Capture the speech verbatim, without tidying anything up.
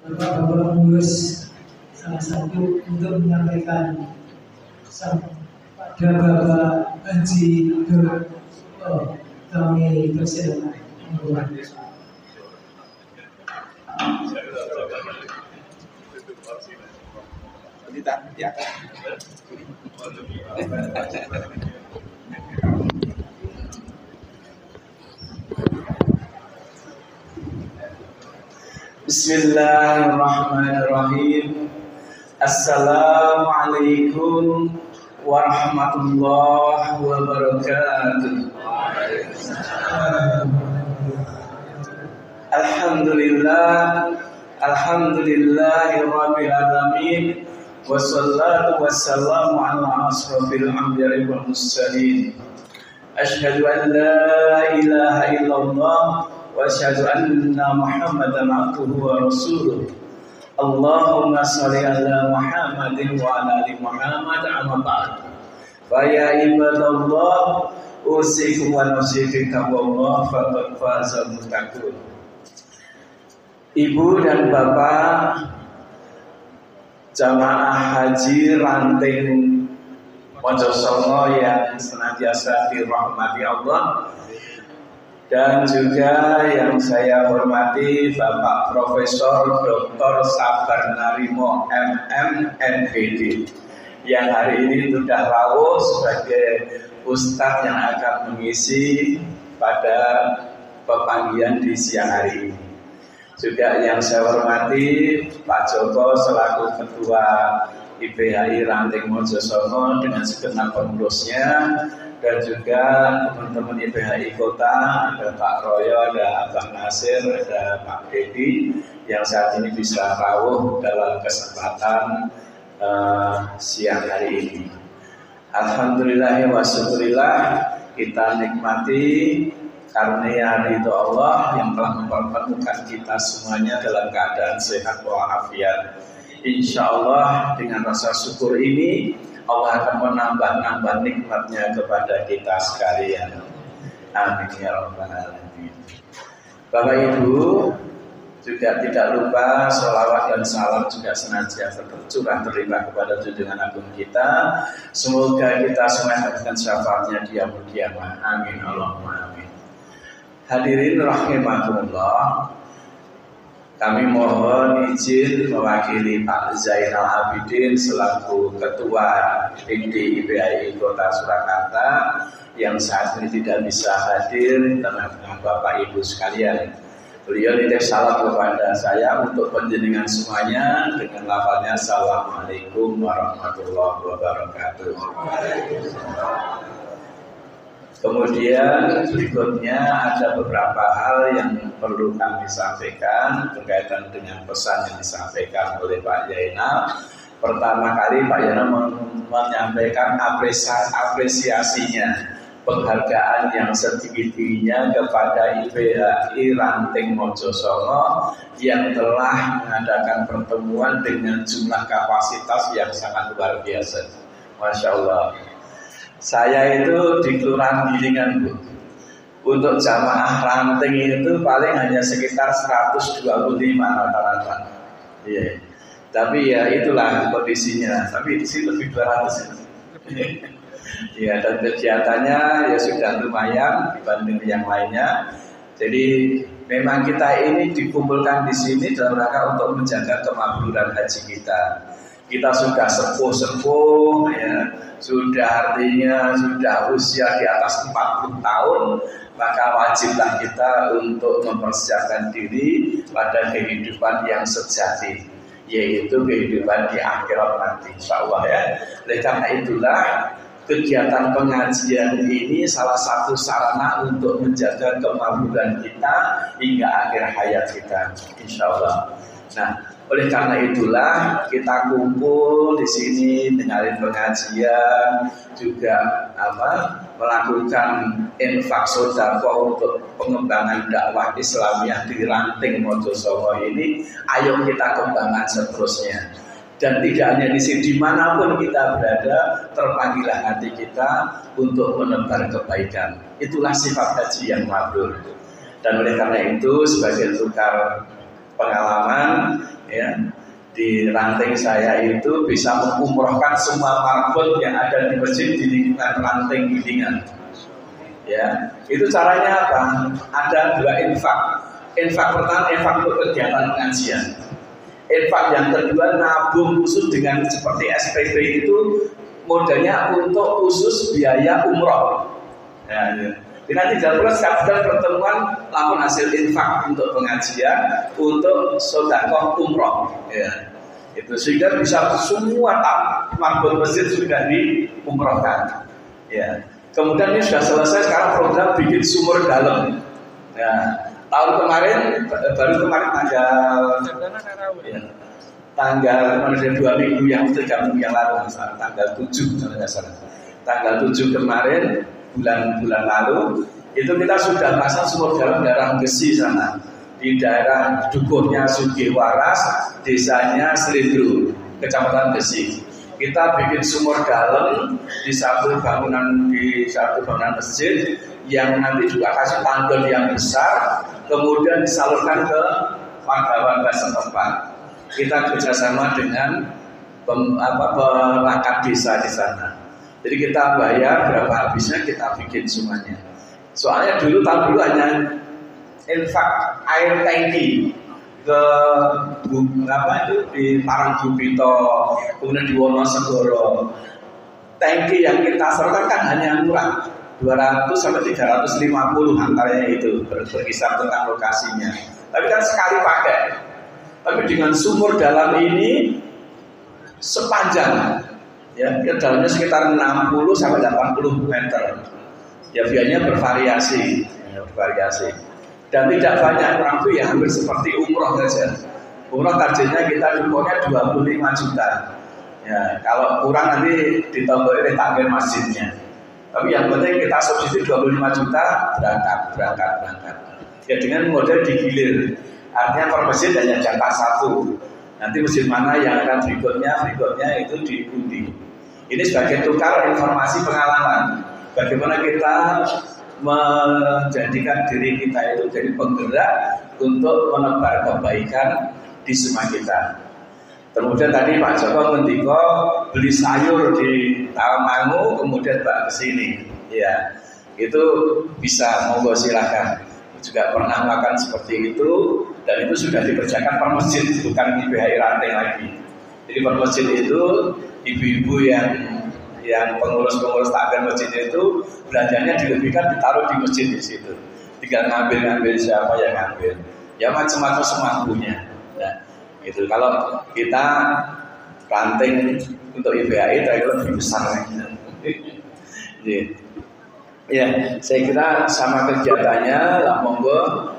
Bapak-bapak pengurus salah satu untuk menyampaikan pada Bapak Haji Abdul oh, kami persilakan. Tidak, ya. Bismillahirrahmanirrahim. Assalamualaikum warahmatullahi wabarakatuh. Alhamdulillah, alhamdulillahirabbil alamin. Wassalatu wassalamu ala asrofil anbiya'i wal mursalin. Asyhadu an la ilaha illallah wa asyhadu anna Muhammadan abduhu wa rasuluh. Allahumma shalli ala Muhammadin wa ala ali Muhammad amma ba'd. Fa ya ibadallah usikum wa nafsi taqwallah faqad fazal muttaqun. Ibu dan bapak jamaah haji ranting Mojosongo yang senantiasa dirahmati Allah, dan juga yang saya hormati Bapak Profesor Doktor Sabar Narimo M M N B D yang hari ini sudah rawuh sebagai Ustadz yang akan mengisi pada pepanggian di siang hari ini. Juga yang saya hormati Pak Joko selaku Ketua I P H I Ranting Mojosongo dengan segenap pengurusnya, dan juga teman-teman I P H I Kota, ada Pak Royo, ada Abang Nasir, ada Pak Dedi yang saat ini bisa rawuh dalam kesempatan uh, siang hari ini. Alhamdulillah wa syukurillah, kita nikmati karunia ridho Allah yang telah mempertemukan kita semuanya dalam keadaan sehat walafiat. Insya Allah dengan rasa syukur ini Allah akan menambah-nambah nikmatnya kepada kita sekalian. Amin ya rabbal alamin. Bapak Ibu, juga tidak lupa sholawat dan salam juga senantiasa tercurah terlimpah kepada junjungan agung kita. Semoga kita semua mendapatkan syafaatnya di yaumul qiyamah. Amin Allahumma amin. Hadirin rahimakumullah, kami mohon izin mewakili Pak Zainal Abidin selaku Ketua D D I P H I Kota Surakarta yang saat ini tidak bisa hadir dengan Bapak Ibu sekalian. Beliau nitip salam kepada saya untuk penjenengan semuanya dengan lafalnya Assalamualaikum warahmatullahi wabarakatuh. Kemudian berikutnya ada beberapa hal yang perlu kami sampaikan berkaitan dengan pesan yang disampaikan oleh Pak Zainal. Pertama kali Pak Zainal menyampaikan apresiasi, apresiasinya, penghargaan yang setinggi-tingginya kepada I P H I Ranting Mojosongo yang telah mengadakan pertemuan dengan jumlah kapasitas yang sangat luar biasa. Masya Allah. Saya itu di Kelurahan Gilingan, Bu. Untuk jamaah ranting itu paling hanya sekitar seratus dua puluh lima rata-rata. Iya. Tapi ya itulah kondisinya. Tapi di sini lebih dua ratus. Ya, dan kegiatannya ya sudah lumayan dibanding yang lainnya. Jadi memang kita ini dikumpulkan di sini dalam rangka untuk menjaga kemakmuran haji kita. Kita sudah sepuh-sepuh, ya, sudah artinya sudah usia di atas empat puluh tahun, maka wajiblah kita untuk mempersiapkan diri pada kehidupan yang sejati, yaitu kehidupan di akhirat nanti, insya Allah ya. Oleh karena itulah kegiatan pengajian ini salah satu sarana untuk menjaga kemakmuran kita hingga akhir hayat kita, insya Allah. Nah, oleh karena itulah kita kumpul di sini dengarin pengajian, juga apa melakukan infak sedekah untuk pengembangan dakwah Islamiyah di Ranting Mojosongo ini. Ayo kita kembangkan seterusnya. Dan tidak hanya di sini, dimanapun kita berada, terpanggillah hati kita untuk menebar kebaikan. Itulah sifat haji yang mabrur. Dan oleh karena itu, sebagai tukar pengalaman, ya, di ranting saya itu bisa mengumrohkan semua marbot yang ada di masjid di lingkungan ranting gilingan. Ya, itu caranya apa? Ada dua infak. Infak pertama, infak untuk kegiatan pengajian. Infak yang kedua, nabung khusus dengan seperti S P B itu modalnya untuk khusus biaya umroh. Ya, ya. Jadi nanti jalur sekadar pertemuan lakukan hasil infak untuk pengajian, untuk sedekah umroh. Ya, itu sehingga bisa semua marbot masjid sudah diumrohkan. Ya. Kemudian ini sudah selesai, sekarang program bikin sumur dalam. Ya, tahun kemarin baru kemarin tanggal ya, tanggal kemarin dua minggu yang tiga minggu yang lalu, tanggal tujuh kalau nggak salah. Tanggal tujuh kemarin bulan-bulan lalu itu kita sudah pasang sumur dalam daerah Gesi sana, di daerah dukuhnya Sugiwaras, desanya Selindru, kecamatan Gesi. Kita bikin sumur dalam di satu bangunan di satu bangunan masjid yang nanti juga kasih tangga yang besar, kemudian disalurkan ke warga-warga setempat. Kita kerjasama dengan pem, apa, perangkat desa di sana. Jadi kita bayar berapa habisnya, kita bikin semuanya. Soalnya dulu tahun dulu hanya infak air tangki ke apa itu di Parangkubito, kemudian di Wonosegoro. Tangki yang kita sertakan kan hanya murah, dua ratus sampai tiga ratus lima puluh antaranya itu berkisar tentang lokasinya. Tapi kan sekali pakai. Tapi dengan sumur dalam ini sepanjang, ya, dalamnya sekitar enam puluh sampai delapan puluh meter. Ya biayanya bervariasi, ya, bervariasi. Dan tidak banyak, kurang lebih ya hampir seperti umroh saja. Umroh targetnya kita dukunnya dua puluh lima juta. Ya, kalau kurang nanti ditambahin takmir masjidnya. Tapi yang penting kita subsidi dua puluh lima juta, berangkat, berangkat, berangkat. Ya dengan model digilir. Artinya per masjid hanya jatah satu. Nanti masjid mana yang akan berikutnya, berikutnya itu diundi. Ini sebagai tukar informasi pengalaman. Bagaimana kita menjadikan diri kita itu jadi penggerak untuk menebar kebaikan di semua kita. Kemudian tadi Pak Joko mendiko beli sayur di Tamangu, kemudian Pak kesini, ya itu bisa, monggo silakan. Juga pernah makan seperti itu, dan itu sudah dikerjakan per masjid, bukan di B H I ranting lagi. Jadi per masjid itu ibu-ibu yang yang pengurus-pengurus takbir masjid itu belanjanya dilebihkan, ditaruh di masjid di situ. Tinggal ngambil-ngambil siapa yang ngambil. Ya macam-macam semampunya. Nah, itu kalau kita ranting untuk I B H I itu lebih besar lagi. Ya, saya kira sama kegiatannya lah, monggo